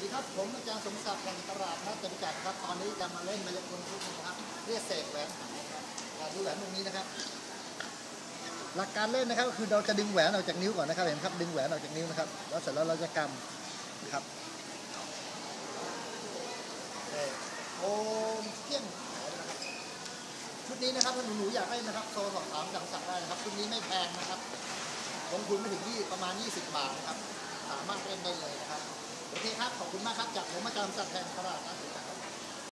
ครับผมอาจารย์สมศักดิ์กันตลาดนัดจตุจักรครับตอนนี้จะมาเล่นมายากลทุกนะครับเรียกเสกแหวนดูแหวนตรงนี้นะครับหลักการเล่นนะครับก็คือเราจะดึงแหวนออกจากนิ้วก่อนนะครับเห็นครับดึงแหวนออกจากนิ้วนะครับแล้วเสร็จแล้วเราจะกำนะครับโอมเที่ยงชุดนี้นะครับถ้าหนูอยากเล่นนะครับโทรสอบถามสั่งได้นะครับชุดนี้ไม่แพงนะครับลงทุนไม่ถึงประมาณ20 บาทนะครับสามารถเล่นได้เลยนะครับโอเคครับขอบคุณมากครับจากผมอาจารย์สัตย์แทนตลาดนัด